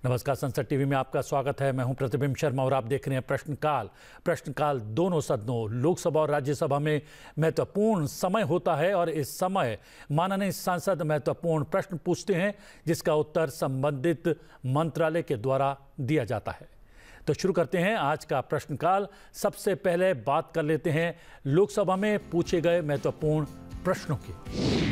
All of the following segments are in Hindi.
नमस्कार, संसद टीवी में आपका स्वागत है। मैं हूं प्रतिबिंब शर्मा और आप देख रहे हैं प्रश्नकाल दोनों सदनों लोकसभा और राज्यसभा में महत्वपूर्ण समय होता है और इस समय माननीय सांसद महत्वपूर्ण प्रश्न पूछते हैं जिसका उत्तर संबंधित मंत्रालय के द्वारा दिया जाता है। तो शुरू करते हैं आज का प्रश्नकाल। सबसे पहले बात कर लेते हैं लोकसभा में पूछे गए महत्वपूर्ण प्रश्नों की।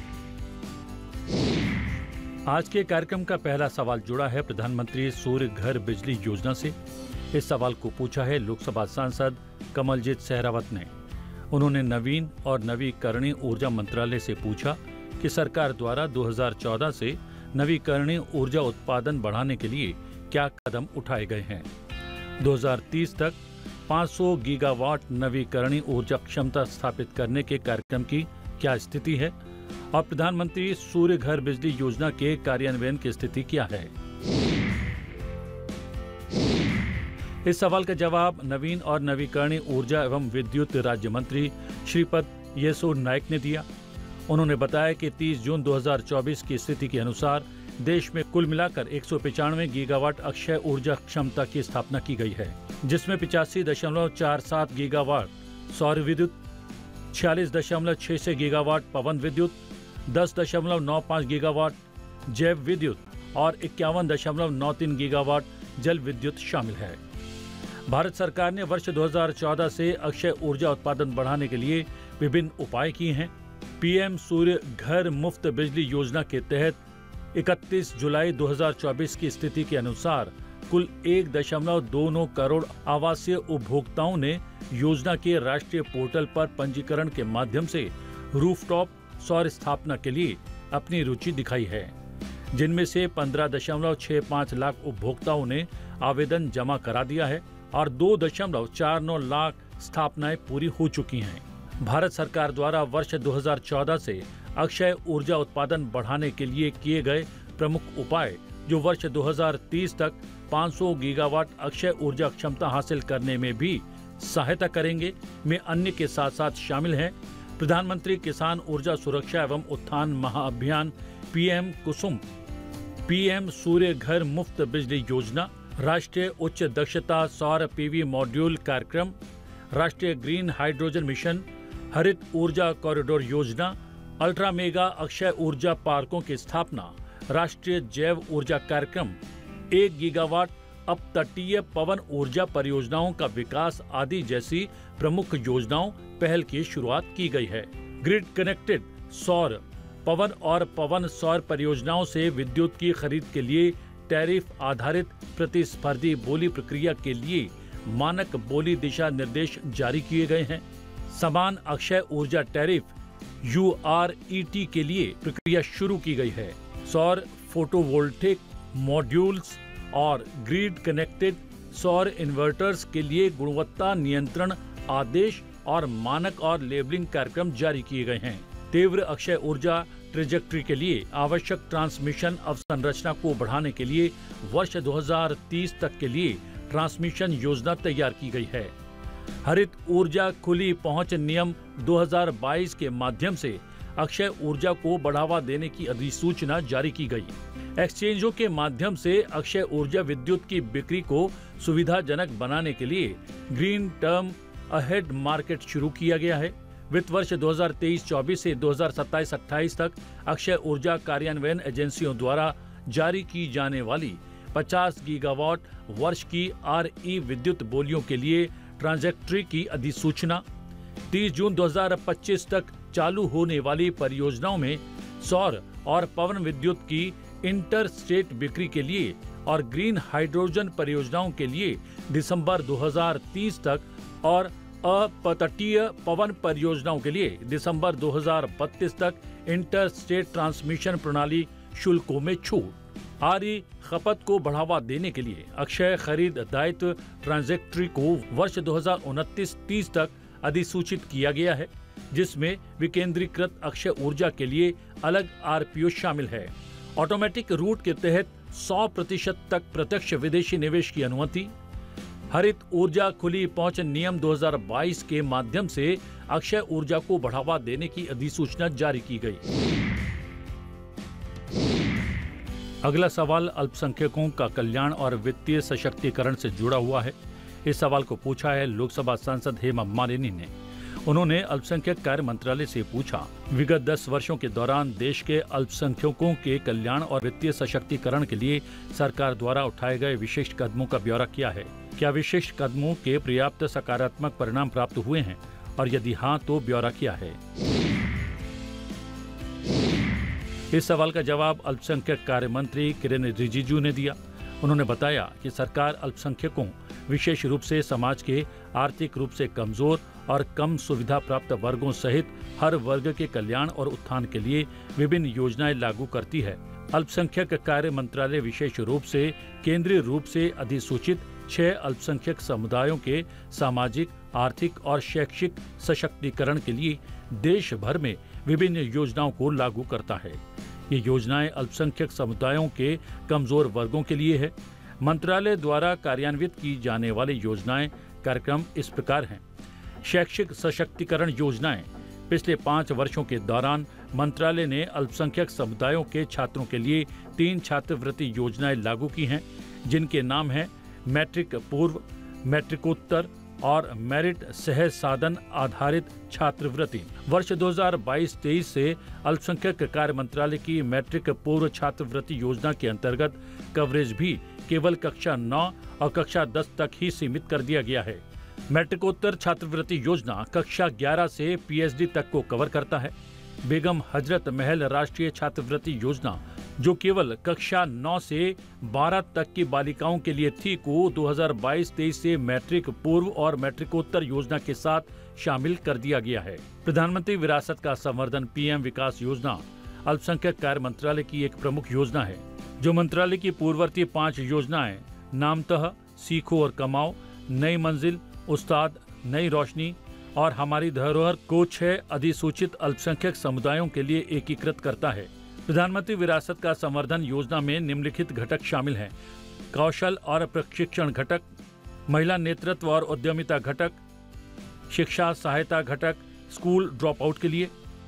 आज के कार्यक्रम का पहला सवाल जुड़ा है प्रधानमंत्री सूर्य घर बिजली योजना से। इस सवाल को पूछा है लोकसभा सांसद कमलजीत सहरावत ने। उन्होंने नवीन और नवीकरणीय ऊर्जा मंत्रालय से पूछा कि सरकार द्वारा 2014 से नवीकरणीय ऊर्जा उत्पादन बढ़ाने के लिए क्या कदम उठाए गए हैं। 2030 तक 500 गीगावाट नवीकरणीय ऊर्जा क्षमता स्थापित करने के कार्यक्रम की क्या स्थिति है और प्रधानमंत्री सूर्य घर बिजली योजना के कार्यान्वयन की स्थिति क्या है। इस सवाल का जवाब नवीन और नवीकरणीय ऊर्जा एवं विद्युत राज्य मंत्री श्रीपद येसो नाइक ने दिया। उन्होंने बताया कि 30 जून 2024 की स्थिति के अनुसार देश में कुल मिलाकर 195 गीगावाट अक्षय ऊर्जा क्षमता की स्थापना की गई है, जिसमें 85.47 गीगावाट सौर विद्युत, 46.66 गीगावाट पवन विद्युत, 10.95 गीगावाट जैव विद्युत और 51.93 गीगावाट जल विद्युत शामिल है। भारत सरकार ने वर्ष 2014 से अक्षय ऊर्जा उत्पादन बढ़ाने के लिए विभिन्न उपाय किए हैं। पीएम सूर्य घर मुफ्त बिजली योजना के तहत 31 जुलाई 2024 की स्थिति के अनुसार कुल 1.29 करोड़ आवासीय उपभोक्ताओं ने योजना के राष्ट्रीय पोर्टल पर पंजीकरण के माध्यम से रूफटॉप सौर स्थापना के लिए अपनी रुचि दिखाई है, जिनमें से 15.65 लाख उपभोक्ताओं ने आवेदन जमा करा दिया है और 2.49 लाख स्थापनाएं पूरी हो चुकी हैं। भारत सरकार द्वारा वर्ष 2014 से अक्षय ऊर्जा उत्पादन बढ़ाने के लिए किए गए प्रमुख उपाय, जो वर्ष 2030 तक 500 गीगावाट अक्षय ऊर्जा क्षमता हासिल करने में भी सहायता करेंगे, में अन्य के साथ साथ शामिल हैं प्रधानमंत्री किसान ऊर्जा सुरक्षा एवं उत्थान महाअभियान पीएम कुसुम, पीएम सूर्य घर मुफ्त बिजली योजना, राष्ट्रीय उच्च दक्षता सौर पीवी मॉड्यूल कार्यक्रम, राष्ट्रीय ग्रीन हाइड्रोजन मिशन, हरित ऊर्जा कॉरिडोर योजना, अल्ट्रा मेगा अक्षय ऊर्जा पार्कों की स्थापना, राष्ट्रीय जैव ऊर्जा कार्यक्रम, 1 गीगावाट अपतटीय पवन ऊर्जा परियोजनाओं का विकास आदि जैसी प्रमुख योजनाओं पहल की शुरुआत की गई है। ग्रिड कनेक्टेड सौर पवन और पवन सौर परियोजनाओं से विद्युत की खरीद के लिए टैरिफ आधारित प्रतिस्पर्धी बोली प्रक्रिया के लिए मानक बोली दिशा निर्देश जारी किए गए हैं। समान अक्षय ऊर्जा टैरिफ URET के लिए प्रक्रिया शुरू की गई है। सौर फोटोवोल्टेक मॉड्यूल्स और ग्रिड कनेक्टेड सौर इन्वर्टर्स के लिए गुणवत्ता नियंत्रण आदेश और मानक और लेबलिंग कार्यक्रम जारी किए गए हैं। तीव्र अक्षय ऊर्जा ट्रेजेक्ट्री के लिए आवश्यक ट्रांसमिशन अवसंरचना को बढ़ाने के लिए वर्ष 2030 तक के लिए ट्रांसमिशन योजना तैयार की गई है। हरित ऊर्जा खुली पहुंच नियम 2022 के माध्यम से अक्षय ऊर्जा को बढ़ावा देने की अधिसूचना जारी की गई। एक्सचेंजों के माध्यम से अक्षय ऊर्जा विद्युत की बिक्री को सुविधाजनक बनाने के लिए ग्रीन टर्म अहेड मार्केट शुरू किया गया है। वित्त वर्ष 2023-24 से 2027-28 तक अक्षय ऊर्जा कार्यान्वयन एजेंसियों द्वारा जारी की जाने वाली 50 गीगावाट वर्ष की RE विद्युत बोलियों के लिए ट्रांजेक्टरी की अधिसूचना, 30 जून 2025 तक चालू होने वाली परियोजनाओं में सौर और पवन विद्युत की इंटर स्टेट बिक्री के लिए और ग्रीन हाइड्रोजन परियोजनाओं के लिए दिसंबर 2030 तक और अपतटीय पवन परियोजनाओं के लिए दिसंबर 2032 तक इंटर स्टेट ट्रांसमिशन प्रणाली शुल्कों में छूट। RE खपत को बढ़ावा देने के लिए अक्षय खरीद दायित्व ट्रांजेक्टरी को वर्ष 2029-30 तक अधिसूचित किया गया है, जिसमें विकेंद्रीकृत अक्षय ऊर्जा के लिए अलग RPO शामिल है। ऑटोमेटिक रूट के तहत 100% तक प्रत्यक्ष विदेशी निवेश की अनुमति, हरित ऊर्जा खुली पहुंच नियम 2022 के माध्यम से अक्षय ऊर्जा को बढ़ावा देने की अधिसूचना जारी की गई। अगला सवाल अल्पसंख्यकों का कल्याण और वित्तीय सशक्तिकरण से जुड़ा हुआ है। इस सवाल को पूछा है लोकसभा सांसद हेमा मालिनी ने। उन्होंने अल्पसंख्यक कार्य मंत्रालय से पूछा, विगत 10 वर्षों के दौरान देश के अल्पसंख्यकों के कल्याण और वित्तीय सशक्तिकरण के लिए सरकार द्वारा उठाए गए विशिष्ट कदमों का ब्यौरा किया है। क्या विशिष्ट कदमों के पर्याप्त सकारात्मक परिणाम प्राप्त हुए हैं और यदि हाँ तो ब्यौरा क्या है? इस सवाल का जवाब अल्पसंख्यक कार्य मंत्री किरेन रिजिजू ने दिया। उन्होंने बताया कि सरकार अल्पसंख्यकों, विशेष रूप से समाज के आर्थिक रूप से कमजोर और कम सुविधा प्राप्त वर्गों सहित हर वर्ग के कल्याण और उत्थान के लिए विभिन्न योजनाएं लागू करती है। अल्पसंख्यक कार्य मंत्रालय विशेष रूप से केंद्रीय रूप से अधिसूचित 6 अल्पसंख्यक समुदायों के सामाजिक, आर्थिक और शैक्षिक सशक्तिकरण के लिए देश भर में विभिन्न योजनाओं को लागू करता है। ये योजनाएं अल्पसंख्यक समुदायों के कमजोर वर्गों के लिए है। मंत्रालय द्वारा कार्यान्वित की जाने वाली योजनाएं कार्यक्रम इस प्रकार हैं। शैक्षिक सशक्तिकरण योजनाएं। पिछले 5 वर्षों के दौरान मंत्रालय ने अल्पसंख्यक समुदायों के छात्रों के लिए 3 छात्रवृत्ति योजनाएं लागू की हैं, जिनके नाम हैं मैट्रिक पूर्व, मैट्रिकोत्तर और मेरिट सहज साधन आधारित छात्रवृत्ति। वर्ष 2022-23 से अल्पसंख्यक कार्य मंत्रालय की मैट्रिक पूर्व छात्रवृत्ति योजना के अंतर्गत कवरेज भी केवल कक्षा 9 और कक्षा 10 तक ही सीमित कर दिया गया है। मैट्रिकोत्तर छात्रवृत्ति योजना कक्षा 11 से पीएचडी तक को कवर करता है। बेगम हजरत महल राष्ट्रीय छात्रवृत्ति योजना, जो केवल कक्षा 9 से 12 तक की बालिकाओं के लिए थी, को 2022-23 से मैट्रिक पूर्व और मैट्रिकोत्तर योजना के साथ शामिल कर दिया गया है। प्रधानमंत्री विरासत का संवर्धन पीएम विकास योजना अल्पसंख्यक कार्य मंत्रालय की एक प्रमुख योजना है, जो मंत्रालय की पूर्ववर्ती 5 योजनाएं नामतः सीखो और कमाओ, नई मंजिल, उस्ताद, नई रोशनी और हमारी धरोहर को 6 अधिसूचित अल्पसंख्यक समुदायों के लिए एकीकृत करता है। प्रधानमंत्री विरासत का संवर्धन योजना में निम्नलिखित घटक शामिल हैं: कौशल और प्रशिक्षण घटक, महिला नेतृत्व और उद्यमिता घटक, शिक्षा सहायता घटक स्कूल ड्रॉप आउट के लिए।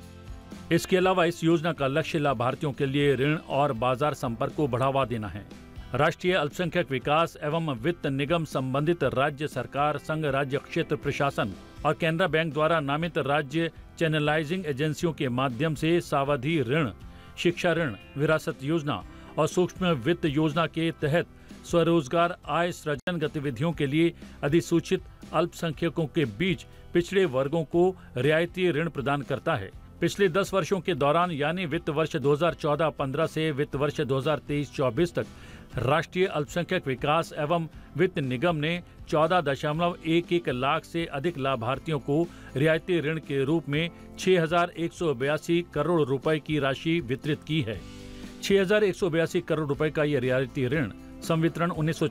इसके अलावा इस योजना का लक्ष्य लाभार्थियों के लिए ऋण और बाजार संपर्क को बढ़ावा देना है। राष्ट्रीय अल्पसंख्यक विकास एवं वित्त निगम संबंधित राज्य सरकार, संघ राज्य क्षेत्र प्रशासन और केनरा बैंक द्वारा नामित राज्य चैनलाइजिंग एजेंसियों के माध्यम से सावधि ऋण, शिक्षा ऋण, विरासत योजना और सूक्ष्म वित्त योजना के तहत स्वरोजगार आय सृजन गतिविधियों के लिए अधिसूचित अल्पसंख्यकों के बीच पिछड़े वर्गों को रियायती ऋण प्रदान करता है। पिछले 10 वर्षों के दौरान यानी वित्त वर्ष 2014-15 से वित्त वर्ष 2023-24 तक राष्ट्रीय अल्पसंख्यक विकास एवं वित्त निगम ने 14.11 लाख से अधिक लाभार्थियों को रियायती ऋण के रूप में 6,182 करोड़ रुपए की राशि वितरित की है। 6,182 करोड़ रुपए का यह रियायती ऋण संवितरण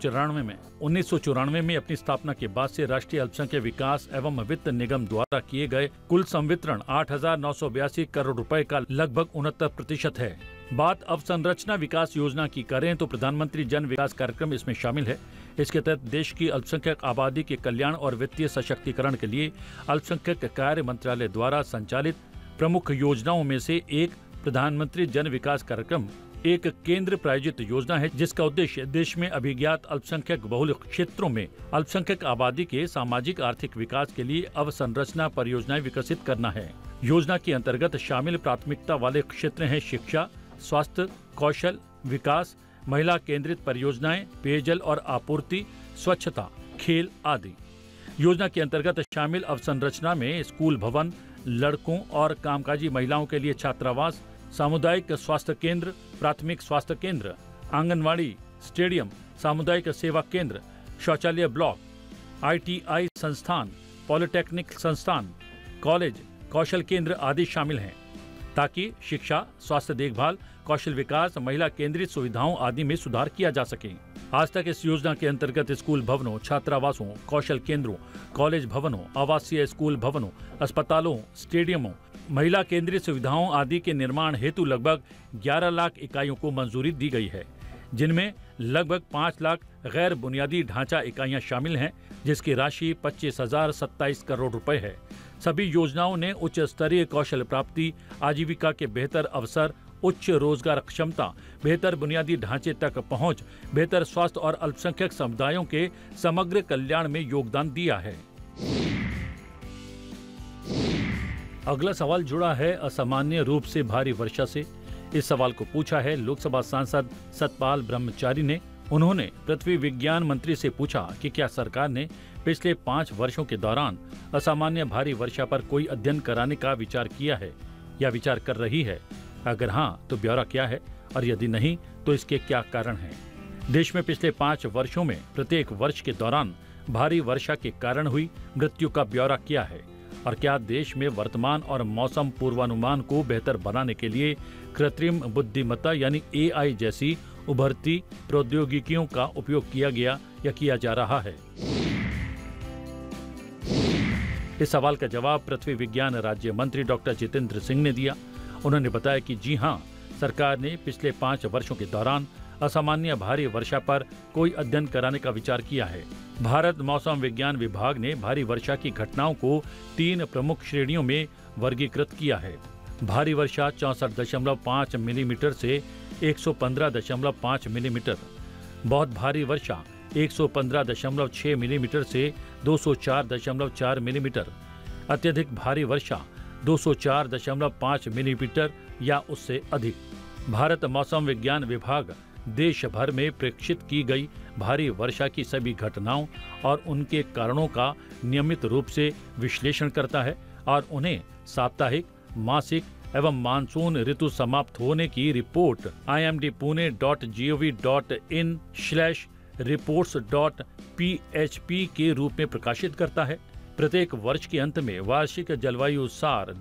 1994 में अपनी स्थापना के बाद से राष्ट्रीय अल्पसंख्यक विकास एवं वित्त निगम द्वारा किए गए कुल संवितरण 8,982 करोड़ रुपए का लगभग 69% है। बात अवसंरचना विकास योजना की करें तो प्रधानमंत्री जन विकास कार्यक्रम इसमें शामिल है। इसके तहत देश की अल्पसंख्यक आबादी के कल्याण और वित्तीय सशक्तिकरण के लिए अल्पसंख्यक कार्य मंत्रालय द्वारा संचालित प्रमुख योजनाओं में से एक प्रधानमंत्री जन विकास कार्यक्रम एक केंद्र प्रायोजित योजना है, जिसका उद्देश्य देश में अभिज्ञात अल्पसंख्यक बहुल क्षेत्रों में अल्पसंख्यक आबादी के सामाजिक आर्थिक विकास के लिए अवसंरचना परियोजनाएं विकसित करना है। योजना के अंतर्गत शामिल प्राथमिकता वाले क्षेत्र हैं शिक्षा, स्वास्थ्य, कौशल विकास, महिला केंद्रित परियोजनाएं, पेयजल और आपूर्ति, स्वच्छता, खेल आदि। योजना के अंतर्गत शामिल अवसंरचना में स्कूल भवन, लड़कों और कामकाजी महिलाओं के लिए छात्रावास, सामुदायिक स्वास्थ्य केंद्र, प्राथमिक स्वास्थ्य केंद्र, आंगनवाड़ी, स्टेडियम, सामुदायिक सेवा केंद्र, शौचालय ब्लॉक, आईटीआई संस्थान, पॉलिटेक्निक संस्थान, कॉलेज, कौशल केंद्र आदि शामिल हैं, ताकि शिक्षा, स्वास्थ्य देखभाल, कौशल विकास, महिला केंद्रित सुविधाओं आदि में सुधार किया जा सके। आज तक इस योजना के अंतर्गत स्कूल भवनों, छात्रावासों, कौशल केंद्रों, कॉलेज भवनों, आवासीय स्कूल भवनों, अस्पतालों, स्टेडियमों, महिला केंद्रित सुविधाओं आदि के निर्माण हेतु लगभग 11 लाख इकाइयों को मंजूरी दी गई है, जिनमें लगभग 5 लाख गैर बुनियादी ढांचा इकाइयां शामिल हैं, जिसकी राशि 25,027 करोड़ रुपए है। सभी योजनाओं ने उच्च स्तरीय कौशल प्राप्ति, आजीविका के बेहतर अवसर, उच्च रोजगार क्षमता, बेहतर बुनियादी ढांचे तक पहुंच, बेहतर स्वास्थ्य और अल्पसंख्यक समुदायों के समग्र कल्याण में योगदान दिया है। अगला सवाल जुड़ा है असामान्य रूप से भारी वर्षा से। इस सवाल को पूछा है लोकसभा सांसद सतपाल ब्रह्मचारी ने। उन्होंने पृथ्वी विज्ञान मंत्री से पूछा कि क्या सरकार ने पिछले 5 वर्षों के दौरान असामान्य भारी वर्षा पर कोई अध्ययन कराने का विचार किया है या विचार कर रही है। अगर हाँ, तो ब्यौरा क्या है और यदि नहीं तो इसके क्या कारण हैं। देश में पिछले 5 वर्षों में प्रत्येक वर्ष के दौरान भारी वर्षा के कारण हुई मृत्यु का ब्यौरा क्या है और क्या देश में वर्तमान और मौसम पूर्वानुमान को बेहतर बनाने के लिए कृत्रिम बुद्धिमत्ता यानी AI जैसी उभरती प्रौद्योगिकियों का उपयोग किया गया या किया जा रहा है। इस सवाल का जवाब पृथ्वी विज्ञान राज्य मंत्री डॉक्टर जितेंद्र सिंह ने दिया। उन्होंने बताया कि जी हां, सरकार ने पिछले 5 वर्षों के दौरान असामान्य भारी वर्षा पर कोई अध्ययन कराने का विचार किया है। भारत मौसम विज्ञान विभाग ने भारी वर्षा की घटनाओं को 3 प्रमुख श्रेणियों में वर्गीकृत किया है। भारी वर्षा 64.5 मिलीमीटर से 115.5 मिलीमीटर, बहुत भारी वर्षा 115.6 मिलीमीटर से 204.4 मिलीमीटर, अत्यधिक भारी वर्षा 204.5 मिलीमीटर या उससे अधिक। भारत मौसम विज्ञान विभाग देश भर में प्रेक्षित की गई भारी वर्षा की सभी घटनाओं और उनके कारणों का नियमित रूप से विश्लेषण करता है और उन्हें साप्ताहिक, मासिक एवं मानसून ऋतु समाप्त होने की रिपोर्ट imdpune.gov.in/reports.php के रूप में प्रकाशित करता है। प्रत्येक वर्ष के अंत में वार्षिक जलवायु सार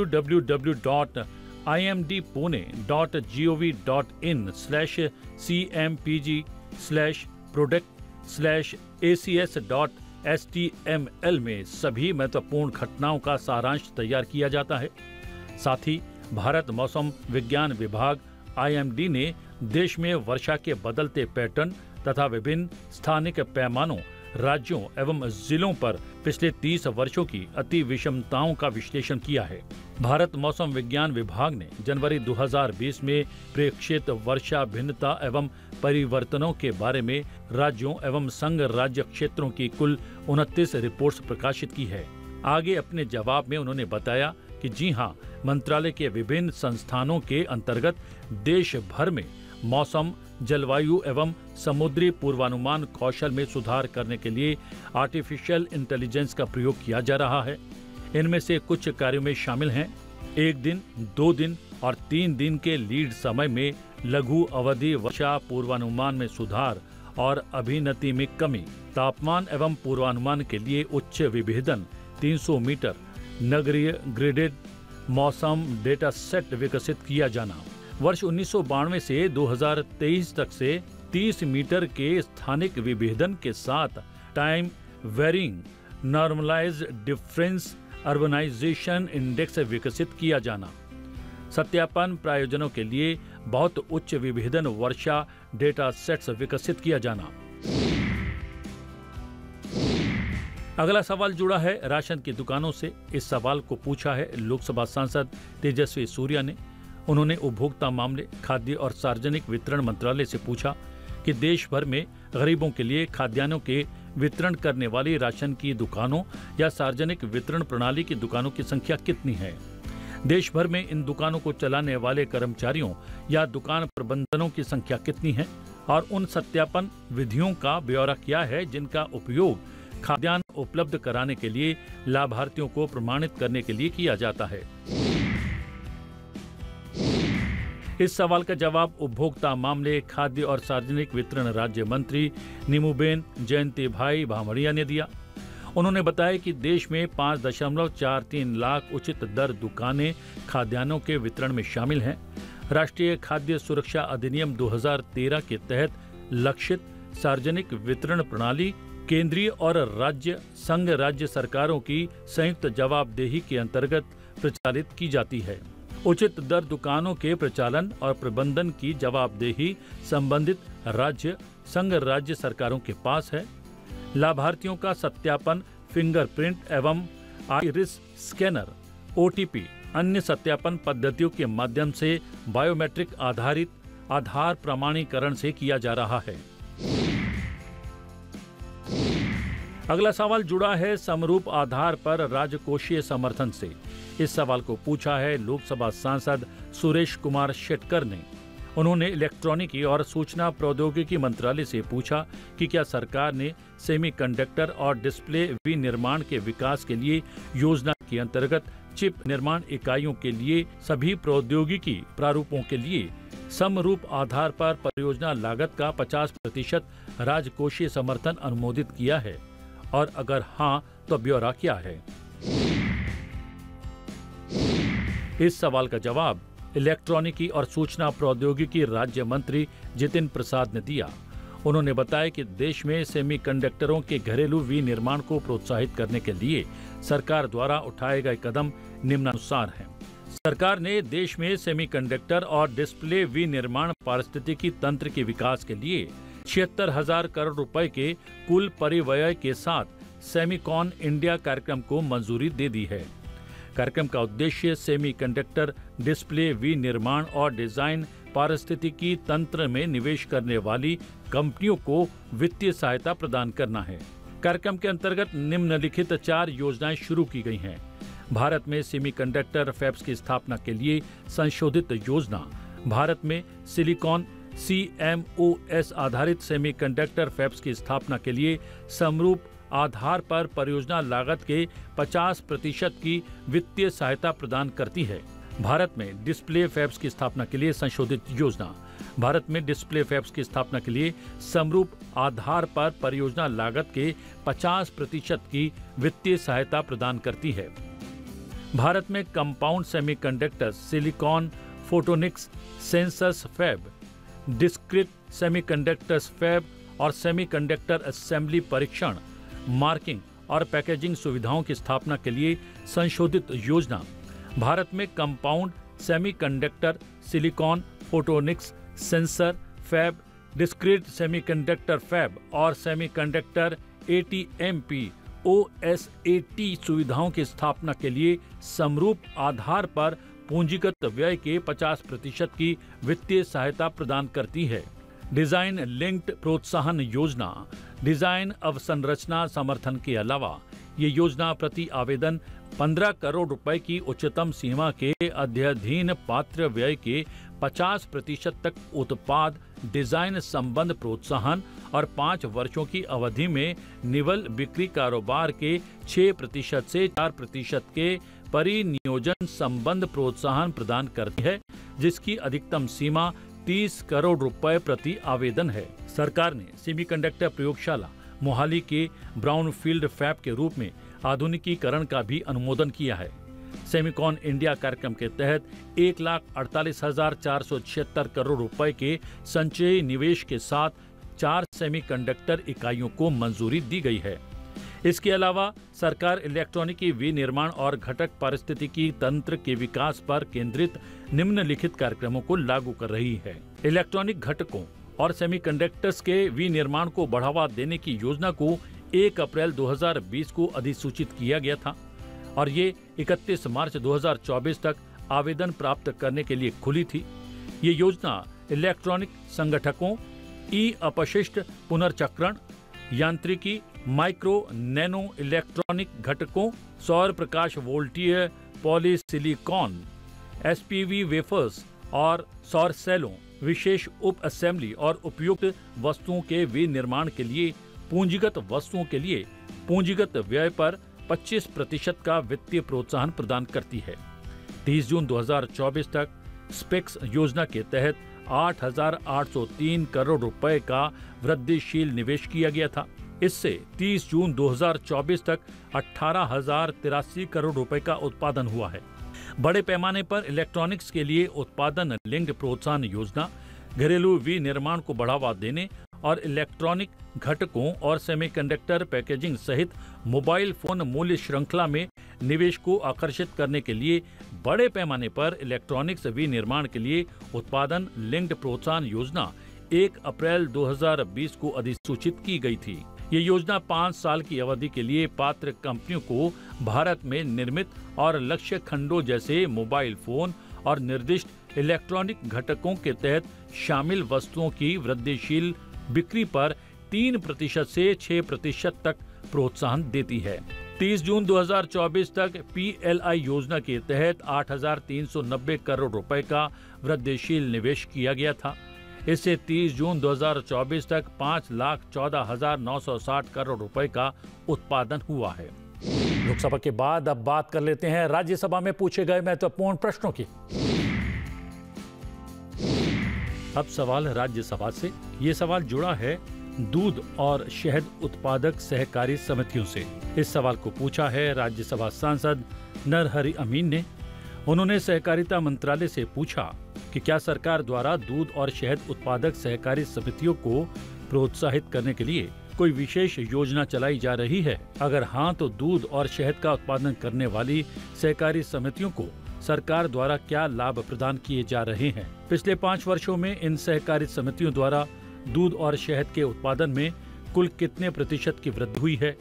www.imdpune.gov.in/cmpg/product/acs.html में सभी महत्वपूर्ण घटनाओं का सारांश तैयार किया जाता है। साथ ही भारत मौसम विज्ञान विभाग IMD ने देश में वर्षा के बदलते पैटर्न तथा विभिन्न स्थानिक पैमानों, राज्यों एवं जिलों पर पिछले 30 वर्षों की अति विषमताओं का विश्लेषण किया है। भारत मौसम विज्ञान विभाग ने जनवरी 2020 में प्रेक्षित वर्षा भिन्नता एवं परिवर्तनों के बारे में राज्यों एवं संघ राज्य क्षेत्रों की कुल 29 रिपोर्ट्स प्रकाशित की है। आगे अपने जवाब में उन्होंने बताया कि जी हां, मंत्रालय के विभिन्न संस्थानों के अंतर्गत देश भर में मौसम, जलवायु एवं समुद्री पूर्वानुमान कौशल में सुधार करने के लिए आर्टिफिशियल इंटेलिजेंस का प्रयोग किया जा रहा है। इनमें से कुछ कार्यों में शामिल हैं 1 दिन, 2 दिन और 3 दिन के लीड समय में लघु अवधि वर्षा पूर्वानुमान में सुधार और अभिनति में कमी, तापमान एवं पूर्वानुमान के लिए उच्च विभेदन 300 मीटर नगरीय ग्रिडेड मौसम डेटा सेट विकसित किया जाना, वर्ष 1992 से 2023 तक से 30 मीटर के स्थानिक विभेदन के साथ time varying normalised difference urbanisation index विकसित किया जाना, सत्यापन प्रयोजनों के लिए बहुत उच्च विभेदन वर्षा डेटा सेट्स विकसित किया जाना। अगला सवाल जुड़ा है राशन की दुकानों से। इस सवाल को पूछा है लोकसभा सांसद तेजस्वी सूर्या ने। उन्होंने उपभोक्ता मामले, खाद्य और सार्वजनिक वितरण मंत्रालय से पूछा कि देश भर में गरीबों के लिए खाद्यान्नों के वितरण करने वाली राशन की दुकानों या सार्वजनिक वितरण प्रणाली की दुकानों की संख्या कितनी है। देश भर में इन दुकानों को चलाने वाले कर्मचारियों या दुकान प्रबंधनों की संख्या कितनी है और उन सत्यापन विधियों का ब्यौरा क्या है जिनका उपयोग खाद्यान्न उपलब्ध कराने के लिए लाभार्थियों को प्रमाणित करने के लिए किया जाता है। इस सवाल का जवाब उपभोक्ता मामले, खाद्य और सार्वजनिक वितरण राज्य मंत्री नीमूबेन जयंती भाई भामड़िया ने दिया। उन्होंने बताया कि देश में 5.43 लाख उचित दर दुकानें खाद्यान्नों के वितरण में शामिल हैं। राष्ट्रीय खाद्य सुरक्षा अधिनियम 2013 के तहत लक्षित सार्वजनिक वितरण प्रणाली केंद्रीय और राज्य संघ राज्य सरकारों की संयुक्त जवाबदेही के अंतर्गत प्रचालित की जाती है। उचित दर दुकानों के प्रचालन और प्रबंधन की जवाबदेही संबंधित राज्य संघ राज्य सरकारों के पास है। लाभार्थियों का सत्यापन फिंगरप्रिंट एवं आइरिस स्कैनर, OTP, अन्य सत्यापन पद्धतियों के माध्यम से बायोमेट्रिक आधारित आधार प्रमाणीकरण से किया जा रहा है। अगला सवाल जुड़ा है समरूप आधार पर राजकोषीय समर्थन से। इस सवाल को पूछा है लोकसभा सांसद सुरेश कुमार शेट्टर ने। उन्होंने इलेक्ट्रॉनिकी और सूचना प्रौद्योगिकी मंत्रालय से पूछा कि क्या सरकार ने सेमीकंडक्टर और डिस्प्ले विनिर्माण के विकास के लिए योजना के अंतर्गत चिप निर्माण इकाइयों के लिए सभी प्रौद्योगिकी प्रारूपों के लिए समरूप आधार पर परियोजना लागत का 50% राजकोषीय समर्थन अनुमोदित किया है, और अगर हाँ तो ब्यौरा क्या है। इस सवाल का जवाब इलेक्ट्रॉनिकी और सूचना प्रौद्योगिकी राज्य मंत्री जितिन प्रसाद ने दिया। उन्होंने बताया कि देश में सेमीकंडक्टरों के घरेलू विनिर्माण को प्रोत्साहित करने के लिए सरकार द्वारा उठाए गए कदम निम्नानुसार हैं। सरकार ने देश में सेमीकंडक्टर और डिस्प्ले विनिर्माण पारिस्थितिकी तंत्र के विकास के लिए 76,000 करोड़ रुपए के कुल परिव्यय के साथ सेमीकॉन इंडिया कार्यक्रम को मंजूरी दे दी है। कार्यक्रम का उद्देश्य सेमीकंडक्टर डिस्प्ले विनिर्माण और डिजाइन पारिस्थितिकी तंत्र में निवेश करने वाली कंपनियों को वित्तीय सहायता प्रदान करना है। कार्यक्रम के अंतर्गत निम्नलिखित 4 योजनाएं शुरू की गई हैं। भारत में सेमीकंडक्टर फैब्स की स्थापना के लिए संशोधित योजना, भारत में सिलिकॉन CMOS आधारित सेमीकंडक्टर फैब्स की स्थापना के लिए समरूप आधार पर परियोजना लागत के 50% की वित्तीय सहायता प्रदान करती है। भारत में डिस्प्ले फैब्स की स्थापना के लिए संशोधित योजना, भारत में डिस्प्ले फैब्स की स्थापना के लिए समरूप आधार पर परियोजना लागत के 50% की वित्तीय सहायता प्रदान करती है। भारत में compound semiconductor, silicon photonics sensors fab, discrete semiconductors fab और सेमीकंडक्टर असेंबली परीक्षण, मार्किंग और पैकेजिंग सुविधाओं की स्थापना के लिए संशोधित योजना, भारत में compound semiconductor, silicon photonics sensor fab, discrete semiconductor fab और सेमीकंडक्टर ATMP OSAT सुविधाओं की स्थापना के लिए समरूप आधार पर पूंजीगत व्यय के 50% की वित्तीय सहायता प्रदान करती है। डिजाइन लिंक्ड प्रोत्साहन योजना, डिजाइन अवसंरचना समर्थन के अलावा ये योजना प्रति आवेदन 15 करोड़ रुपए की उच्चतम सीमा के अध्ययन पात्र व्यय के 50% तक उत्पाद डिजाइन संबंध प्रोत्साहन और 5 वर्षों की अवधि में निवल बिक्री कारोबार के 6% से 4% के परिनियोजन संबंध प्रोत्साहन प्रदान करती है, जिसकी अधिकतम सीमा 30 करोड़ रुपए प्रति आवेदन है। सरकार ने सेमीकंडक्टर प्रयोगशाला मोहाली के ब्राउनफील्ड फैब के रूप में आधुनिकीकरण का भी अनुमोदन किया है। सेमीकॉन इंडिया कार्यक्रम के तहत 1,48,476 करोड़ रुपए के संचयी निवेश के साथ 4 सेमीकंडक्टर इकाइयों को मंजूरी दी गई है। इसके अलावा सरकार इलेक्ट्रॉनिकी विनिर्माण और घटक पारिस्थितिकी तंत्र के विकास पर केंद्रित निम्नलिखित कार्यक्रमों को लागू कर रही है। इलेक्ट्रॉनिक घटकों और सेमीकंडक्टर्स के विनिर्माण को बढ़ावा देने की योजना को 1 अप्रैल 2020 को अधिसूचित किया गया था और ये 31 मार्च 2024 तक आवेदन प्राप्त करने के लिए खुली थी। ये योजना इलेक्ट्रॉनिक संगठकों, अपशिष्ट पुनर्चक्रण, यांत्रिकी, माइक्रो नैनो इलेक्ट्रॉनिक घटकों, सौर प्रकाश वोल्टीय पॉलीसिलिकॉन, SPV वेफर्स और सौर सेलों, विशेष उप असेंबली और उपयुक्त वस्तुओं के विनिर्माण के लिए पूंजीगत वस्तुओं के लिए पूंजीगत व्यय पर 25% का वित्तीय प्रोत्साहन प्रदान करती है। 30 जून 2024 तक स्पेक्स योजना के तहत 8,803 करोड़ रुपए का वृद्धिशील निवेश किया गया था। इससे 30 जून 2024 तक 18,083 करोड़ रुपए का उत्पादन हुआ है। बड़े पैमाने पर इलेक्ट्रॉनिक्स के लिए उत्पादन लिंक्ड प्रोत्साहन योजना घरेलू विनिर्माण को बढ़ावा देने और इलेक्ट्रॉनिक घटकों और सेमीकंडक्टर पैकेजिंग सहित मोबाइल फोन मूल्य श्रृंखला में निवेश को आकर्षित करने के लिए बड़े पैमाने पर इलेक्ट्रॉनिक्स विनिर्माण के लिए उत्पादन लिंक्ड प्रोत्साहन योजना 1 अप्रैल 2020 को अधिसूचित की गई थी। ये योजना 5 साल की अवधि के लिए पात्र कंपनियों को भारत में निर्मित और लक्ष्य खंडों जैसे मोबाइल फोन और निर्दिष्ट इलेक्ट्रॉनिक घटकों के तहत शामिल वस्तुओं की वृद्धिशील बिक्री पर 3% से 6% तक प्रोत्साहन देती है। 30 जून 2024 तक PLI योजना के तहत 8,390 करोड़ रुपए का वृद्धिशील निवेश किया गया था। इससे 30 जून 2024 तक 5,14,960 करोड़ रुपए का उत्पादन हुआ है। लोकसभा के बाद अब बात कर लेते हैं राज्यसभा में पूछे गए महत्वपूर्ण प्रश्नों की। अब सवाल राज्यसभा से। ये सवाल जुड़ा है दूध और शहद उत्पादक सहकारी समितियों से। इस सवाल को पूछा है राज्यसभा सांसद नरहरि अमीन ने। उन्होंने सहकारिता मंत्रालय से पूछा कि क्या सरकार द्वारा दूध और शहद उत्पादक सहकारी समितियों को प्रोत्साहित करने के लिए कोई विशेष योजना चलाई जा रही है। अगर हाँ, तो दूध और शहद का उत्पादन करने वाली सहकारी समितियों को सरकार द्वारा क्या लाभ प्रदान किए जा रहे हैं। पिछले 5 वर्षों में इन सहकारी समितियों द्वारा दूध और शहद के उत्पादन में कुल कितने प्रतिशत की वृद्धि हुई है।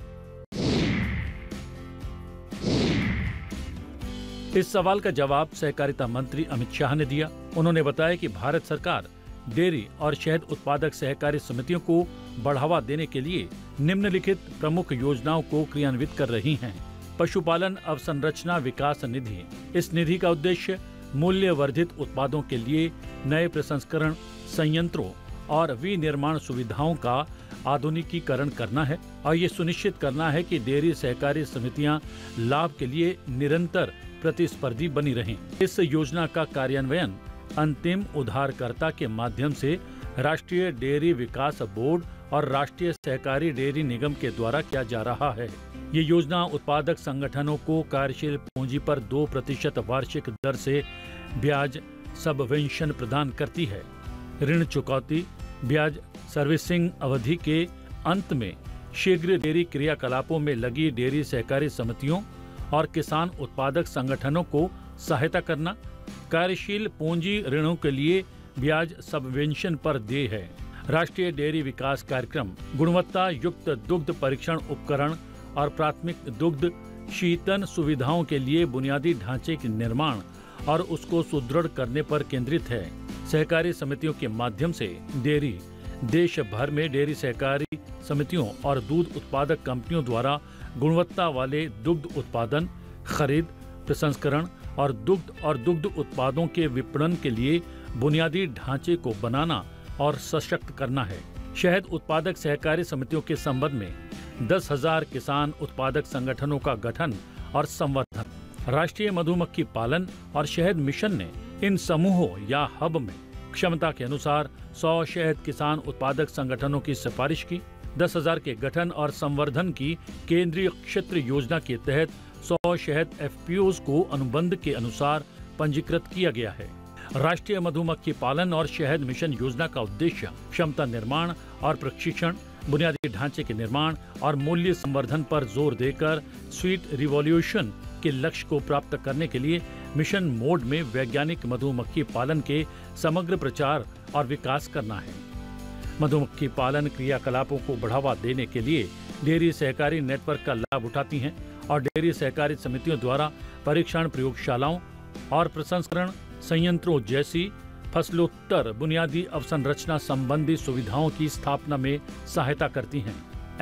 इस सवाल का जवाब सहकारिता मंत्री अमित शाह ने दिया। उन्होंने बताया कि भारत सरकार डेयरी और शहद उत्पादक सहकारी समितियों को बढ़ावा देने के लिए निम्नलिखित प्रमुख योजनाओं को क्रियान्वित कर रही हैं। पशुपालन अवसंरचना विकास निधि। इस निधि का उद्देश्य मूल्य वर्धित उत्पादों के लिए नए प्रसंस्करण संयंत्रों और विनिर्माण सुविधाओं का आधुनिकीकरण करना है और ये सुनिश्चित करना है कि डेयरी सहकारी समितियां लाभ के लिए निरंतर प्रतिस्पर्धी बनी रहें। इस योजना का कार्यान्वयन अंतिम उधारकर्ता के माध्यम से राष्ट्रीय डेयरी विकास बोर्ड और राष्ट्रीय सहकारी डेयरी निगम के द्वारा किया जा रहा है। ये योजना उत्पादक संगठनों को कार्यशील पूंजी पर 2% वार्षिक दर से ब्याज सबवेंशन प्रदान करती है। ऋण चुकौती ब्याज सर्विसिंग अवधि के अंत में शीघ्र डेयरी क्रियाकलापों में लगी डेयरी सहकारी समितियों और किसान उत्पादक संगठनों को सहायता करना। कार्यशील पूंजी ऋणों के लिए ब्याज सबवेंशन पर देय है। राष्ट्रीय डेयरी विकास कार्यक्रम गुणवत्ता युक्त दुग्ध परीक्षण उपकरण और प्राथमिक दुग्ध शीतन सुविधाओं के लिए बुनियादी ढांचे के निर्माण और उसको सुदृढ़ करने पर केंद्रित है। सहकारी समितियों के माध्यम से डेयरी देश भर में डेयरी सहकारी समितियों और दूध उत्पादक कंपनियों द्वारा गुणवत्ता वाले दुग्ध उत्पादन, खरीद, प्रसंस्करण और दुग्ध उत्पादों के विपणन के लिए बुनियादी ढांचे को बनाना और सशक्त करना है। शहद उत्पादक सहकारी समितियों के संबंध में 10,000 किसान उत्पादक संगठनों का गठन और संवर्धन। राष्ट्रीय मधुमक्खी पालन और शहद मिशन ने इन समूहों या हब में क्षमता के अनुसार 100 शहद किसान उत्पादक संगठनों की सिफारिश की। 10,000 के गठन और संवर्धन की केंद्रीय क्षेत्र योजना के तहत 100 शहद FPOs को अनुबंध के अनुसार पंजीकृत किया गया है। राष्ट्रीय मधुमक्खी पालन और शहद मिशन योजना का उद्देश्य क्षमता निर्माण और प्रशिक्षण, बुनियादी ढांचे के निर्माण और मूल्य संवर्धन पर जोर देकर स्वीट रिवॉल्यूशन के लक्ष्य को प्राप्त करने के लिए मिशन मोड में वैज्ञानिक मधुमक्खी पालन के समग्र प्रचार और विकास करना है। मधुमक्खी पालन क्रियाकलापों को बढ़ावा देने के लिए डेयरी सहकारी नेटवर्क का लाभ उठाती हैं और डेयरी सहकारी समितियों द्वारा परीक्षण प्रयोगशालाओं और प्रसंस्करण संयंत्रों जैसी फसलोत्तर बुनियादी अवसंरचना संबंधी सुविधाओं की स्थापना में सहायता करती हैं।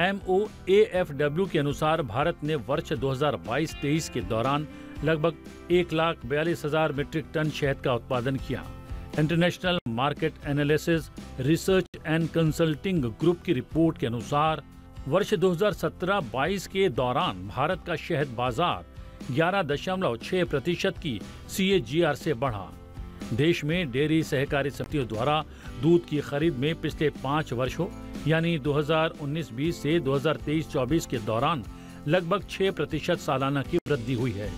MOAFW के अनुसार भारत ने वर्ष 2022-23 के दौरान लगभग 1,42,000 मीट्रिक टन शहद का उत्पादन किया। International market analysis research and consulting group की रिपोर्ट के अनुसार वर्ष 2017-22 के दौरान भारत का शहद बाजार 11.6% की CAGR से बढ़ा। देश में डेयरी सहकारी समितियों द्वारा दूध की खरीद में पिछले 5 वर्षों यानी 2019-20 से 2023-24 के दौरान लगभग 6% सालाना की वृद्धि हुई है।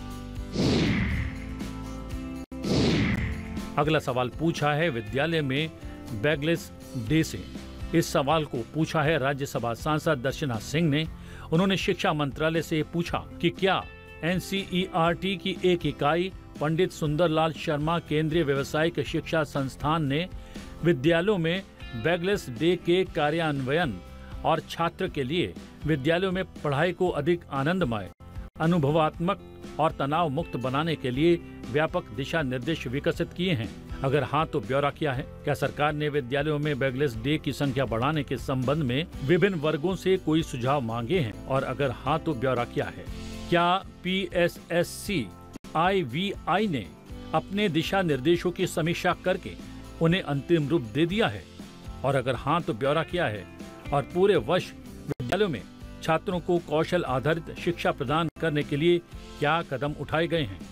अगला सवाल पूछा है विद्यालय में बैगलेस डे से। इस सवाल को पूछा है राज्यसभा सांसद दर्शना सिंह ने। उन्होंने शिक्षा मंत्रालय से पूछा कि क्या NCERT की एक इकाई पंडित सुंदरलाल शर्मा केंद्रीय व्यावसायिक शिक्षा संस्थान ने विद्यालयों में बैगलेस डे के कार्यान्वयन और छात्र के लिए विद्यालयों में पढ़ाई को अधिक आनंदमय, अनुभवात्मक और तनाव मुक्त बनाने के लिए व्यापक दिशा निर्देश विकसित किए हैं? अगर हाँ तो ब्यौरा क्या है? क्या सरकार ने विद्यालयों में बैगलेस डे की संख्या बढ़ाने के संबंध में विभिन्न वर्गों से कोई सुझाव मांगे हैं? और अगर हाँ तो ब्यौरा क्या है? क्या PSSC IVI ने अपने दिशा निर्देशों की समीक्षा करके उन्हें अंतिम रूप दे दिया है? और अगर हाँ तो ब्यौरा क्या है? और पूरे वर्ष विद्यालयों में छात्रों को कौशल आधारित शिक्षा प्रदान करने के लिए क्या कदम उठाए गए हैं?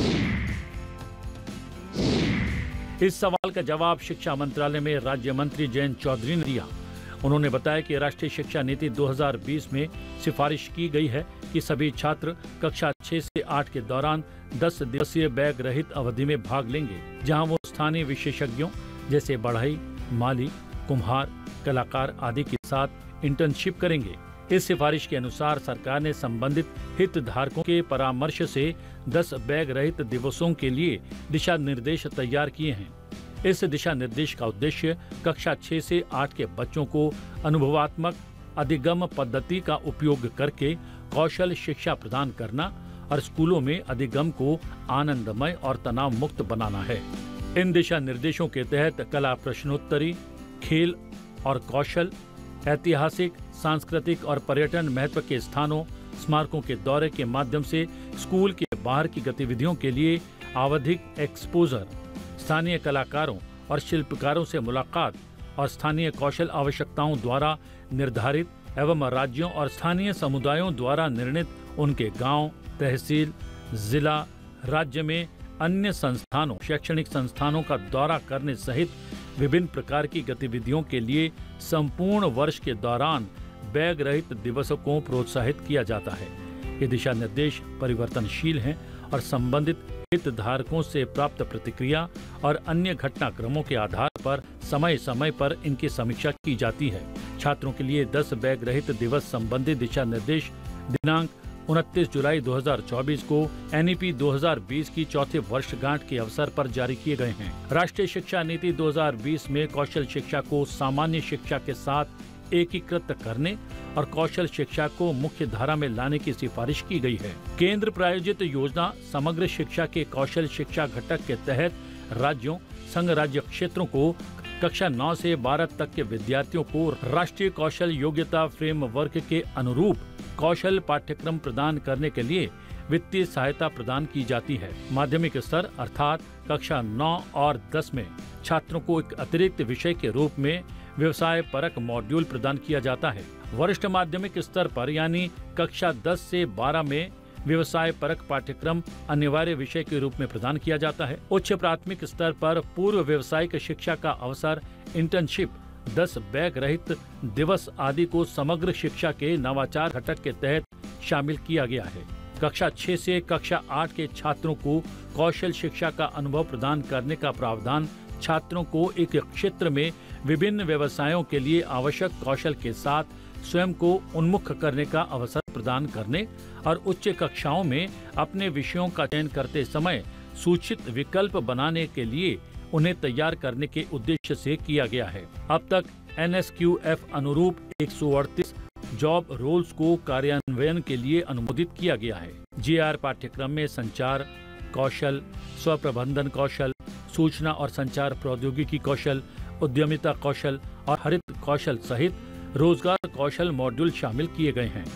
इस सवाल का जवाब शिक्षा मंत्रालय में राज्य मंत्री जयंत चौधरी ने दिया। उन्होंने बताया कि राष्ट्रीय शिक्षा नीति 2020 में सिफारिश की गई है कि सभी छात्र कक्षा 6 से 8 के दौरान 10 दिवसीय बैग रहित अवधि में भाग लेंगे, जहां वो स्थानीय विशेषज्ञों जैसे बढ़ई, माली, कुम्हार, कलाकार आदि के साथ इंटर्नशिप करेंगे। इस सिफारिश के अनुसार सरकार ने संबंधित हितधारकों के परामर्श से 10 बैग रहित दिवसों के लिए दिशा निर्देश तैयार किए हैं। इस दिशा निर्देश का उद्देश्य कक्षा 6 से 8 के बच्चों को अनुभवात्मक अधिगम पद्धति का उपयोग करके कौशल शिक्षा प्रदान करना और स्कूलों में अधिगम को आनंदमय और तनाव मुक्त बनाना है। इन दिशा निर्देशों के तहत कला प्रश्नोत्तरी, खेल और कौशल, ऐतिहासिक, सांस्कृतिक और पर्यटन महत्व के स्थानों, स्मारकों के दौरे के माध्यम से स्कूल के बाहर की गतिविधियों के लिए आवधिक एक्सपोजर, स्थानीय कलाकारों और शिल्पकारों से मुलाकात और स्थानीय कौशल आवश्यकताओं द्वारा निर्धारित एवं राज्यों और स्थानीय समुदायों द्वारा निर्णीत उनके गांव, तहसील, जिला, राज्य में अन्य संस्थानों, शैक्षणिक संस्थानों का दौरा करने सहित विभिन्न प्रकार की गतिविधियों के लिए संपूर्ण वर्ष के दौरान बैग रहित दिवसों को प्रोत्साहित किया जाता है। ये दिशा निर्देश परिवर्तनशील हैं और संबंधित हितधारकों से प्राप्त प्रतिक्रिया और अन्य घटनाक्रमों के आधार पर समय समय पर इनकी समीक्षा की जाती है। छात्रों के लिए 10 बैग रहित दिवस संबंधी दिशा निर्देश दिनांक 29 जुलाई 2024 को NEP 2020 की चौथे वर्षगांठ के अवसर पर जारी किए गए हैं। राष्ट्रीय शिक्षा नीति 2020 में कौशल शिक्षा को सामान्य शिक्षा के साथ एकीकृत करने और कौशल शिक्षा को मुख्य धारा में लाने की सिफारिश की गई है। केंद्र प्रायोजित योजना समग्र शिक्षा के कौशल शिक्षा घटक के तहत राज्यों, संघ राज्य क्षेत्रों को कक्षा 9 से 12 तक के विद्यार्थियों को राष्ट्रीय कौशल योग्यता फ्रेमवर्क के अनुरूप कौशल पाठ्यक्रम प्रदान करने के लिए वित्तीय सहायता प्रदान की जाती है। माध्यमिक स्तर अर्थात कक्षा 9 और 10 में छात्रों को एक अतिरिक्त विषय के रूप में व्यवसाय परक मॉड्यूल प्रदान किया जाता है। वरिष्ठ माध्यमिक स्तर पर यानी कक्षा 10 से 12 में व्यवसाय परक पाठ्यक्रम अनिवार्य विषय के रूप में प्रदान किया जाता है। उच्च प्राथमिक स्तर पर पूर्व व्यावसायिक शिक्षा का अवसर, इंटर्नशिप, 10 बैग रहित दिवस आदि को समग्र शिक्षा के नवाचार घटक के तहत शामिल किया गया है। कक्षा 6 से कक्षा 8 के छात्रों को कौशल शिक्षा का अनुभव प्रदान करने का प्रावधान छात्रों को एक क्षेत्र में विभिन्न व्यवसायों के लिए आवश्यक कौशल के साथ स्वयं को उन्मुख करने का अवसर प्रदान करने और उच्च कक्षाओं में अपने विषयों का चयन करते समय सूचित विकल्प बनाने के लिए उन्हें तैयार करने के उद्देश्य से किया गया है। अब तक NSQF अनुरूप 138 जॉब रोल्स को कार्यान्वयन के लिए अनुमोदित किया गया है। JR पाठ्यक्रम में संचार कौशल, स्वप्रबंधन कौशल, सूचना और संचार प्रौद्योगिकी कौशल, उद्यमिता कौशल और हरित कौशल सहित रोजगार कौशल मॉड्यूल शामिल किए गए हैं।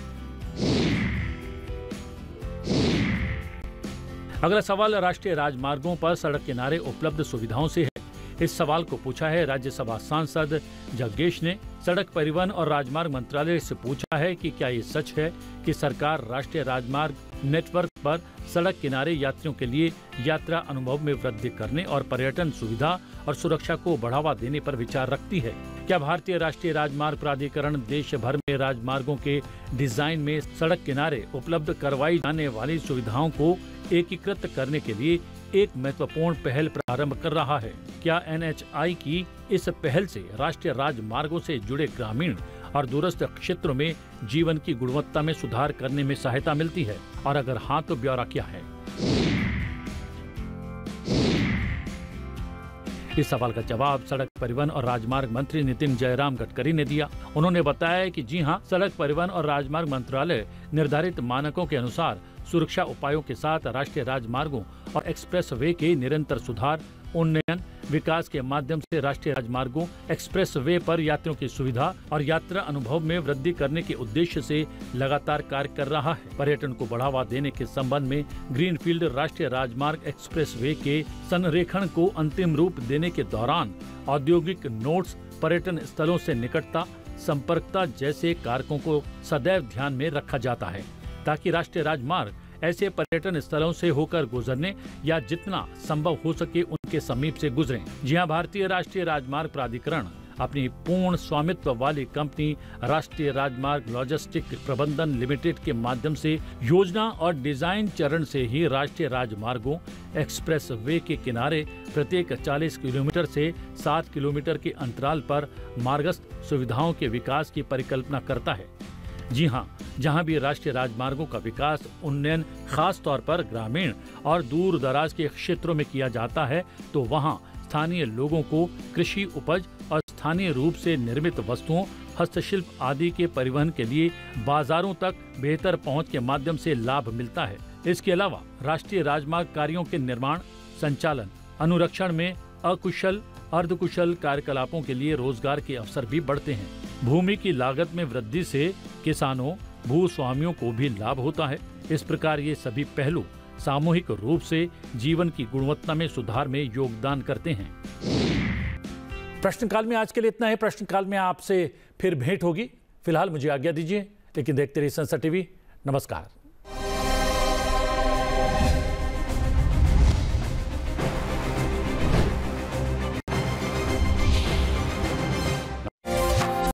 अगला सवाल राष्ट्रीय राजमार्गों पर सड़क किनारे उपलब्ध सुविधाओं से है। इस सवाल को पूछा है राज्यसभा सांसद जग्गेश ने। सड़क परिवहन और राजमार्ग मंत्रालय से पूछा है कि क्या ये सच है कि सरकार राष्ट्रीय राजमार्ग नेटवर्क पर सड़क किनारे यात्रियों के लिए यात्रा अनुभव में वृद्धि करने और पर्यटन सुविधा और सुरक्षा को बढ़ावा देने पर विचार रखती है। क्या भारतीय राष्ट्रीय राजमार्ग प्राधिकरण देश भर में राजमार्गों के डिजाइन में सड़क किनारे उपलब्ध करवाई जाने वाली सुविधाओं को एकीकृत करने के लिए एक महत्वपूर्ण पहल प्रारंभ कर रहा है? क्या NHAI की इस पहल से राष्ट्रीय राजमार्गों से जुड़े ग्रामीण और दूरस्थ क्षेत्रों में जीवन की गुणवत्ता में सुधार करने में सहायता मिलती है? और अगर हाँ तो ब्यौरा क्या है? इस सवाल का जवाब सड़क परिवहन और राजमार्ग मंत्री नितिन जयराम गडकरी ने दिया। उन्होंने बताया कि जी हां, सड़क परिवहन और राजमार्ग मंत्रालय निर्धारित मानकों के अनुसार सुरक्षा उपायों के साथ राष्ट्रीय राजमार्गों और एक्सप्रेस वे के निरंतर सुधार, उन्नयन, विकास के माध्यम से राष्ट्रीय राजमार्गों, एक्सप्रेस वे पर यात्रियों की सुविधा और यात्रा अनुभव में वृद्धि करने के उद्देश्य से लगातार कार्य कर रहा है। पर्यटन को बढ़ावा देने के संबंध में ग्रीनफील्ड राष्ट्रीय राजमार्ग एक्सप्रेस वे के संरेखण को अंतिम रूप देने के दौरान औद्योगिक नोड्स, पर्यटन स्थलों से निकटता, संपर्कता जैसे कारकों को सदैव ध्यान में रखा जाता है, ताकि राष्ट्रीय राजमार्ग ऐसे पर्यटन स्थलों से होकर गुजरने या जितना संभव हो सके उनके समीप से गुजरें। जी हां, भारतीय राष्ट्रीय राजमार्ग प्राधिकरण अपनी पूर्ण स्वामित्व वाली कंपनी राष्ट्रीय राजमार्ग लॉजिस्टिक प्रबंधन लिमिटेड के माध्यम से योजना और डिजाइन चरण से ही राष्ट्रीय राजमार्गों, एक्सप्रेस वे के किनारे प्रत्येक 40 किलोमीटर से 7 किलोमीटर के अंतराल पर मार्गस्थ सुविधाओं के विकास की परिकल्पना करता है। जी हां, जहां भी राष्ट्रीय राजमार्गों का विकास, उन्नयन खास तौर पर ग्रामीण और दूर दराज के क्षेत्रों में किया जाता है, तो वहां स्थानीय लोगों को कृषि उपज और स्थानीय रूप से निर्मित वस्तुओं, हस्तशिल्प आदि के परिवहन के लिए बाजारों तक बेहतर पहुंच के माध्यम से लाभ मिलता है। इसके अलावा राष्ट्रीय राजमार्ग कार्यों के निर्माण, संचालन, अनुरक्षण में अकुशल, अर्धकुशल कार्यकलापों के लिए रोजगार के अवसर भी बढ़ते हैं। भूमि की लागत में वृद्धि से किसानों, भूस्वामियों को भी लाभ होता है। इस प्रकार ये सभी पहलू सामूहिक रूप से जीवन की गुणवत्ता में सुधार में योगदान करते हैं। प्रश्नकाल में आज के लिए इतना है। प्रश्नकाल में आपसे फिर भेंट होगी। फिलहाल मुझे आज्ञा दीजिए, लेकिन देखते रहिए संसद टीवी। नमस्कार।